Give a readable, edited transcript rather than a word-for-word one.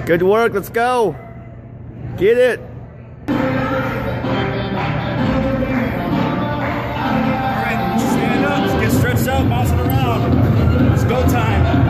Good work, let's go. Get it. All right, stand up, get stretched out, bouncing around. It's go time.